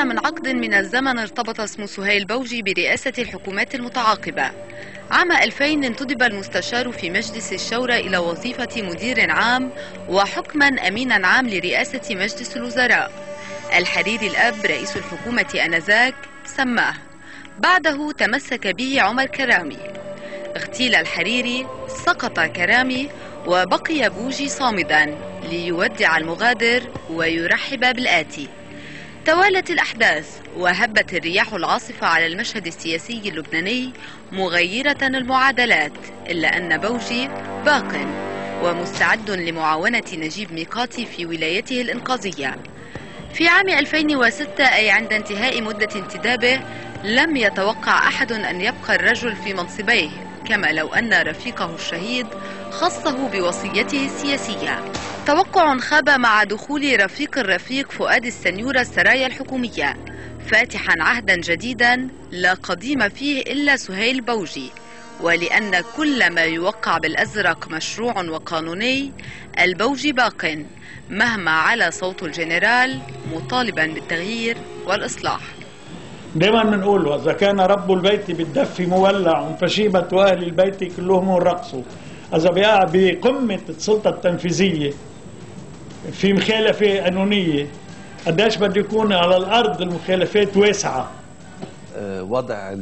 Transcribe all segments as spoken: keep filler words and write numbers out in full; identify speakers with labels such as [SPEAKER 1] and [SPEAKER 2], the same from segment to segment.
[SPEAKER 1] بعد من عقد من الزمن ارتبط اسم سهيل بوجي برئاسة الحكومات المتعاقبة. عام ألفين انتدب المستشار في مجلس الشورى إلى وظيفة مدير عام وحكما أمينا عام لرئاسة مجلس الوزراء. الحريري الأب رئيس الحكومة آنذاك سماه، بعده تمسك به عمر كرامي. اغتيل الحريري، سقط كرامي، وبقي بوجي صامدا ليودع المغادر ويرحب بالآتي. توالت الأحداث وهبت الرياح العاصفة على المشهد السياسي اللبناني مغيرة المعادلات، إلا أن بوجي باق ومستعد لمعاونة نجيب ميقاتي في ولايته الإنقاذية. في عام ألفين وستة، أي عند انتهاء مدة انتدابه، لم يتوقع أحد أن يبقى الرجل في منصبيه، كما لو أن رفيقه الشهيد خصه بوصيته السياسية. توقع خاب مع دخول رفيق الرفيق فؤاد السنيورة السرايا الحكومية، فاتحا عهدا جديدا لا قديم فيه إلا سهيل بوجي. ولأن كل ما يوقع بالأزرق مشروع وقانوني، البوجي باق مهما على صوت الجنرال، مطالبا بالتغيير والإصلاح.
[SPEAKER 2] دائما بنقول إذا كان رب البيت بالدف مولع فشيبة أهل البيت كلهم رقصوا. إذا بقى بقمة السلطة التنفيذية في مخالفة قانونية، قديش بده يكون على الأرض المخالفات واسعة.
[SPEAKER 3] وضع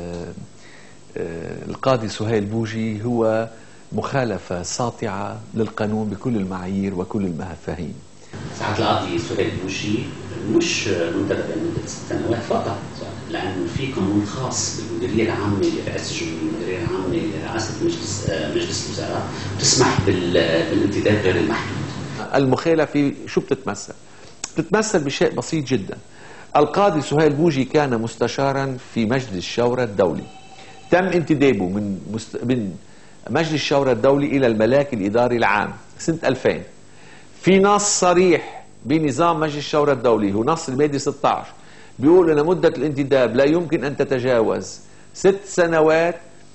[SPEAKER 3] القاضي سهيل بوجي هو مخالفة ساطعة للقانون بكل المعايير وكل المفاهيم.
[SPEAKER 4] ساعات القاضي سهيل بوجي مش منتدب لمدة ست سنوات فقط، لأنه في قانون خاص بالمديرية العامة لرئاسة الجمهورية، المديرية العامة لرئاسة مجلس مجلس الوزراء بتسمح بالانتداب غير المحدود.
[SPEAKER 3] المخالفة شو بتتمثل؟ بتتمثل بشيء بسيط جدا. القاضي سهيل بوجي كان مستشارا في مجلس الشورى الدولي، تم انتدابه من مست... من مجلس الشورى الدولي إلى الملاك الإداري العام سنة ألفين. في نص صريح بنظام مجلس الشورى الدولي، هو نص المادة ستة عشر، بيقول أن مدة الانتداب لا يمكن أن تتجاوز ست سنوات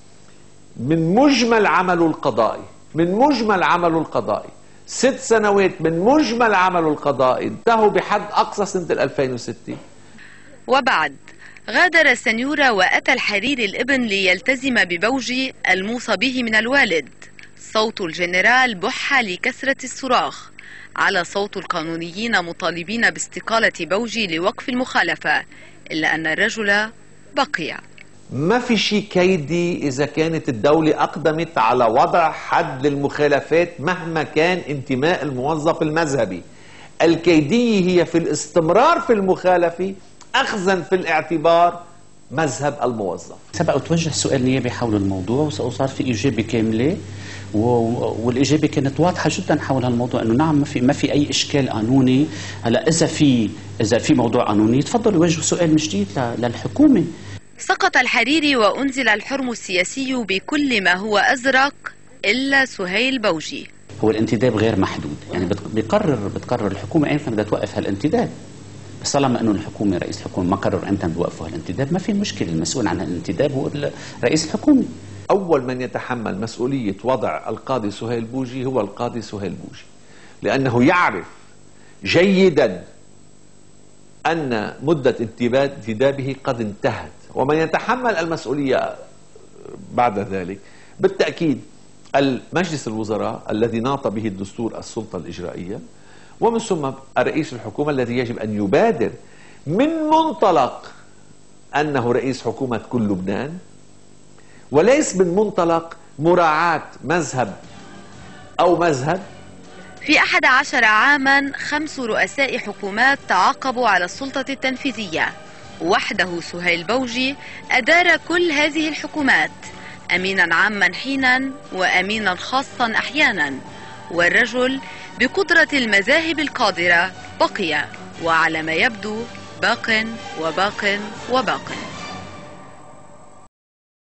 [SPEAKER 3] من مجمل عمله القضائي. من مجمل عمله القضائي ست سنوات من مجمل عمله القضائي انتهوا بحد أقصى سنة ألفين وستة.
[SPEAKER 1] وبعد غادر السنيورة وأتى الحريري الابن ليلتزم ببوجي الموصى به من الوالد. صوت الجنرال بح لكثرة الصراخ، على صوت القانونيين مطالبين باستقالة بوجي لوقف المخالفة، إلا أن الرجل بقي.
[SPEAKER 3] ما في شيء كيدي إذا كانت الدولة أقدمت على وضع حد للمخالفات مهما كان انتماء الموظف المذهبي. الكيدية هي في الاستمرار في المخالفة أخذا في الاعتبار مذهب الموظف.
[SPEAKER 5] سبق وتوجه سؤال نيابي حول الموضوع وصار في إجابة كاملة، والإجابة كانت واضحة جدا حول الموضوع، إنه نعم ما في ما في أي إشكال قانوني. هلا إذا في إذا في موضوع قانوني تفضلوا وجهوا سؤال من جديد للحكومة.
[SPEAKER 1] سقط الحريري وأنزل الحرم السياسي بكل ما هو أزرق إلا سهيل بوجي.
[SPEAKER 5] هو الانتداب غير محدود، يعني بتقرر بتقرر الحكومة أيمتى بدها توقف هالانتداب، بس طالما انه الحكومه رئيس الحكومه ما قرر امتى بوقفوا هالانتداب ما في مشكله. المسؤول عن الانتداب هو رئيس الحكومه.
[SPEAKER 3] اول من يتحمل مسؤوليه وضع القاضي سهيل بوجي هو القاضي سهيل بوجي، لانه يعرف جيدا ان مده انتدابه قد انتهت، ومن يتحمل المسؤوليه بعد ذلك بالتاكيد المجلس الوزراء الذي ناط به الدستور السلطه الاجرائيه، ومن ثم رئيس الحكومة الذي يجب أن يبادر من منطلق أنه رئيس حكومة كل لبنان، وليس من منطلق مراعاة مذهب أو مذهب.
[SPEAKER 1] في أحد عشر عاما خمس رؤساء حكومات تعاقبوا على السلطة التنفيذية، وحده سهيل بوجي أدار كل هذه الحكومات، أمينا عاما حينا وأمينا خاصا أحيانا. والرجل بقدرة المذاهب القادرة بقي، وعلى ما يبدو باق وباق وباق.